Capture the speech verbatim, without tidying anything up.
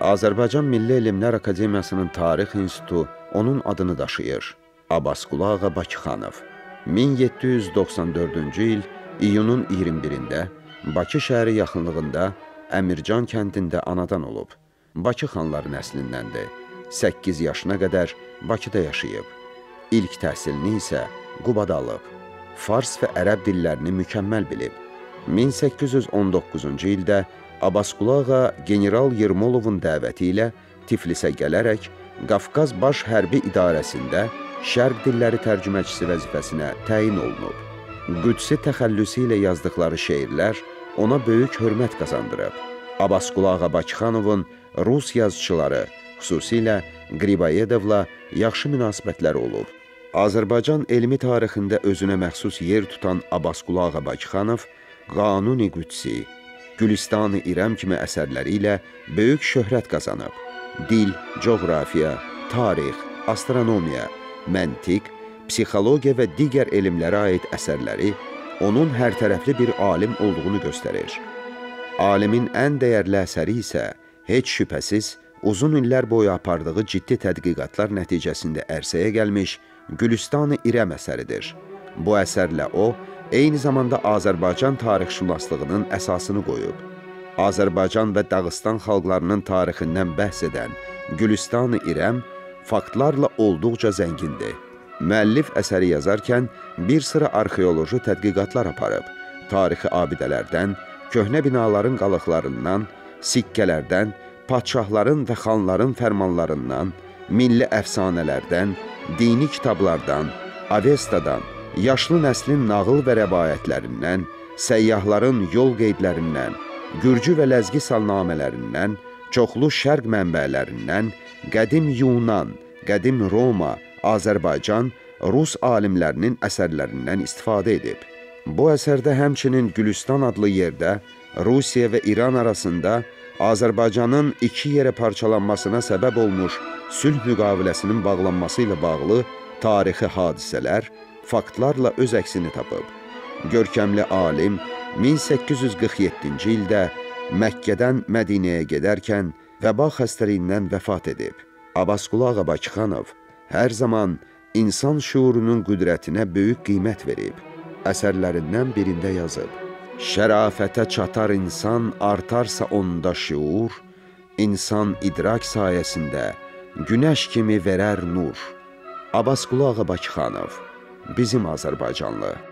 Azərbaycan Milli Elmlər Akademiyasının Tarix İnstitutu onun adını daşıyır. Abbasqulu Ağa Bakıxanov. min yeddi yüz doxsan dördüncü il iyunun iyirmi birində Bakı şəhəri yaxınlığında Əmircan kəndində anadan olub. Bakı xanları nəslindəndir. səkkiz yaşına qədər Bakıda yaşayıb. İlk təhsilini isə Qubada alıb. Fars və ərəb dillərini mükəmməl bilib. min səkkiz yüz on doqquzuncu ildə Abbasqulu Ağa General Yermolovun dəvəti ilə Tiflisə gələrək Qafqaz Baş Hərbi İdarəsində Şərq dilləri tərcüməçisi vəzifəsinə təyin olunub. Qüdsi təxəllüsü ilə yazdıqları şeirlər ona böyük hörmət qazandırıb. Abbasqulu Ağa Bakıxanovun Rus yazıçıları, xüsusilə Qriboyedovla yaxşı münasibətləri olub. Azərbaycan elmi tarixində özünə məxsus yer tutan Abbasqulu Ağa Bakıxanov Qanuni Qüdsi, Gülüstan-ı İrəm kimi əsərləri ilə böyük şöhrət qazanıb. Dil, coğrafiya, tarix, astronomiya, məntiq, psixologiya və digər elmlərə aid əsərləri onun hərtərəfli bir alim olduğunu göstərir. Alimin ən dəyərli əsəri isə heç şübhəsiz uzun illər boyu apardığı ciddi tədqiqatlar nəticəsində ərsəyə gəlmiş Gülüstan-ı İrəm əsəridir. Bu əsərlə o, eyni zamanda Azərbaycan tarixşünaslığının əsasını qoyub. Azərbaycan və Dağıstan xalqlarının tarixindən bəhs edən Gülüstan-ı İrəm faktlarla olduqca zəngindir. Müəllif əsəri yazarkən bir sıra arxeoloji tədqiqatlar aparıb. Tarixi abidələrdən, köhnə binaların qalıqlarından, sikkələrdən, padşahların və xanların fərmanlarından, milli əfsanələrdən, dini kitablardan, Avestadan, yaşlı nəslin nağıl və rəvayətlərindən, səyyahların yol qeydlərindən, Gürcü və Ləzgi salnamələrindən, çoxlu şərq mənbələrindən, qədim Yunan, qədim Roma, Azərbaycan, Rus alimlərinin əsərlərindən istifadə edib. Bu əsərdə həmçinin Gülüstan adlı yerdə Rusiya və İran arasında Azərbaycanın iki yerə parçalanmasına səbəb olmuş sülh müqaviləsinin bağlanması ilə bağlı tarixi hadisələr, faktlarla öz əksini tapıb. Görkəmli alim min səkkiz yüz qırx yeddinci ildə Məkkədən Mədinəyə gedərkən vəba xəstəliyindən vəfat edib. Abbasqulu Ağa Bakıxanov hər zaman insan şuurunun qüdrətinə böyük qiymət verib. Əsərlərindən birində yazıb: Şərafətə çatar insan, artarsa onda şuur, insan idrak sayəsində günəş kimi verər nur. Abbasqulu Ağa Bakıxanov, bizim Azərbaycanlı.